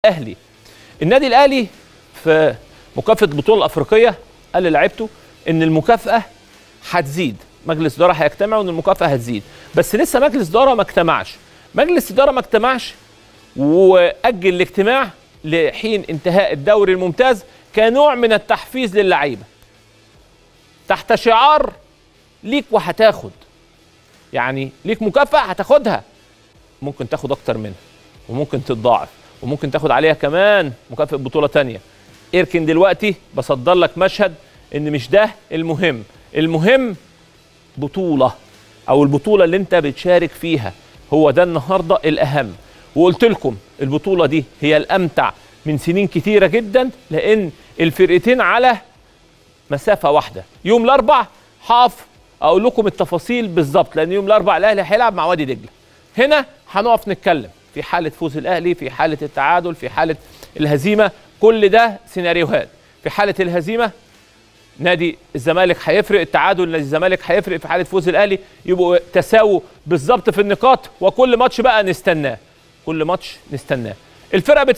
الاهلي. النادي الاهلي في مكافاه البطوله الافريقيه قال للاعيبته ان المكافاه هتزيد، مجلس اداره هيجتمع وان المكافاه هتزيد، بس لسه مجلس اداره ما اجتمعش. مجلس اداره ما اجتمعش واجل الاجتماع لحين انتهاء الدوري الممتاز كنوع من التحفيز للعيبه تحت شعار ليك وهتاخد، يعني ليك مكافاه هتاخدها، ممكن تاخد اكتر منها وممكن تتضاعف وممكن تاخد عليها كمان مكافاه بطوله ثانيه. اركن دلوقتي بصدر لك مشهد ان مش ده المهم، المهم بطوله او البطوله اللي انت بتشارك فيها، هو ده النهارده الاهم. وقلت لكم البطوله دي هي الامتع من سنين كتيره جدا، لان الفرقتين على مسافه واحده. يوم الاربع هقف اقول لكم التفاصيل بالظبط، لان يوم الاربع الاهلي هيلعب مع وادي دجله. هنا هنقف نتكلم في حاله فوز الاهلي، في حاله التعادل، في حاله الهزيمه، كل ده سيناريوهات. في حاله الهزيمه نادي الزمالك هيفرق، التعادل نادي الزمالك هيفرق، في حاله فوز الاهلي يبقوا تساووا بالظبط في النقاط، وكل ماتش بقى نستناه، كل ماتش نستناه. الفرقه